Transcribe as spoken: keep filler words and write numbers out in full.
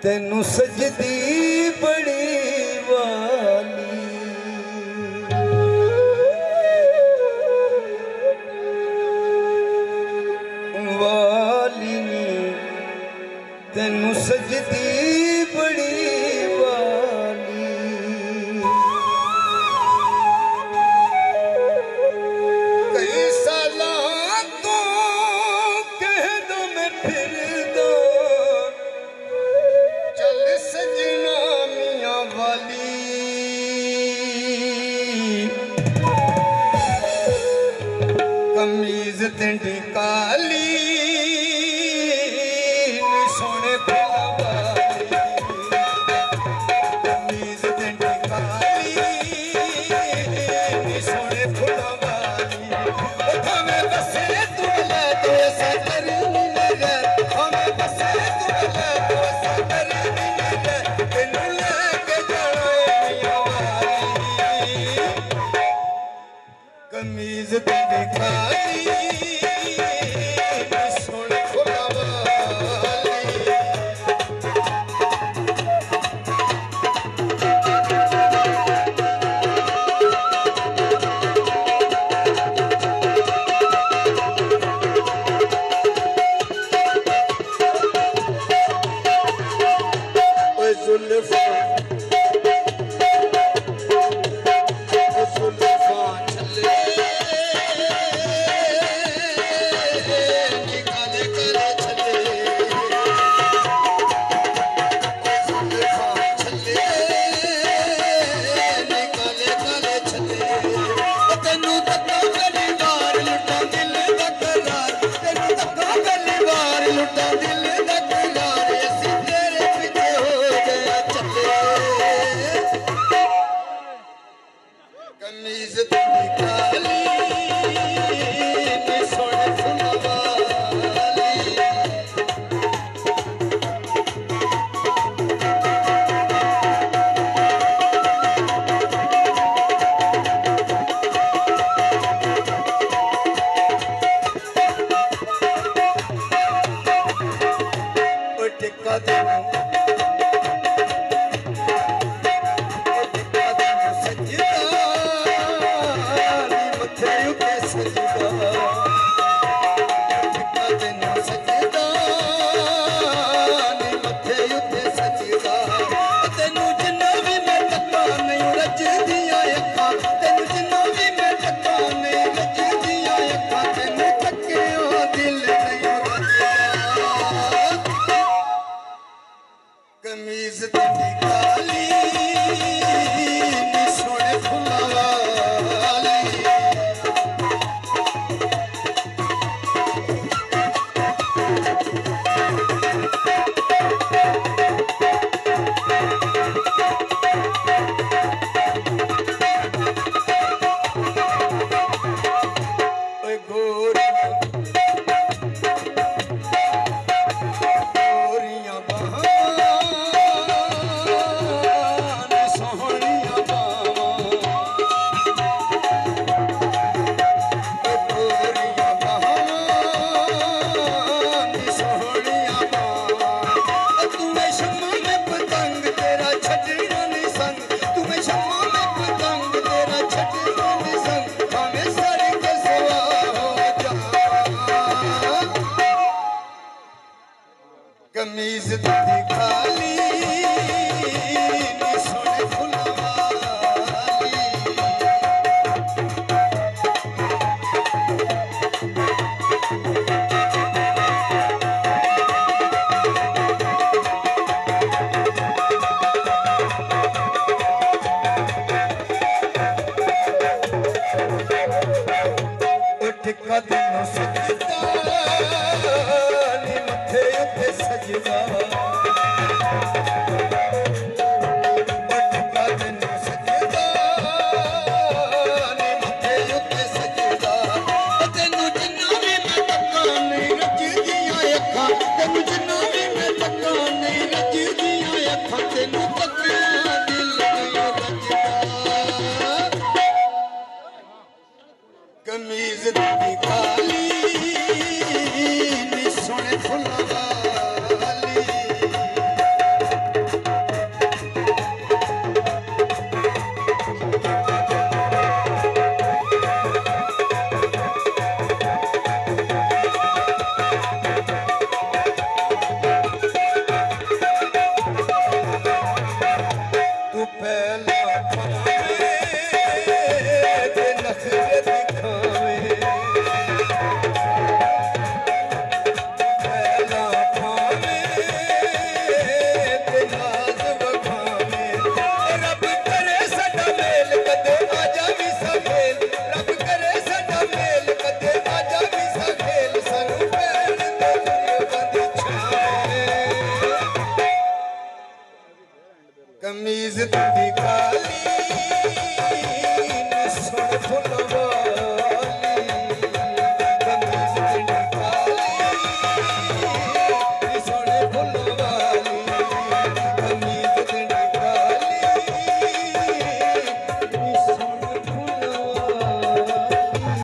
तेनू सजदी बड़ी वाली वाली नी तेनू सजदी बड़ी वाली कई सालां तो कह दो मैं फिर दो चल सजना मियां वाली कमीज तेंडी काली सोने फुला वाली कमीज तेंडी काली सोने फुला वाली हमें बसे तू ले तो ऐसा करनी लगे हमें बसे तू ले तो ऐसा करनी लगे तेनू लेके जाना मियां वाली कमीज तेंडी काली कमीज तेंडी काली सोने फुला वाली ओ टिक्का देना कमीज तेंडी काली सोने फुला वाली ओए गोरियां गोरियां बहां कमीज तेंडी काली सोने फुला वाली टिक्का तेनू सजदा नी मथे उत्ते सजदा टिक्का तेनू सजदा नी मथे उत्ते सजदा तेनू जिन्ना भी मैं तक्कां नहीं रजदियां अखां तेनू जिन्ना भी मैं तक्कां नहीं रजदियां अखां तेनू तक्कियां दिल नहीं रजदा कमीज तेंडी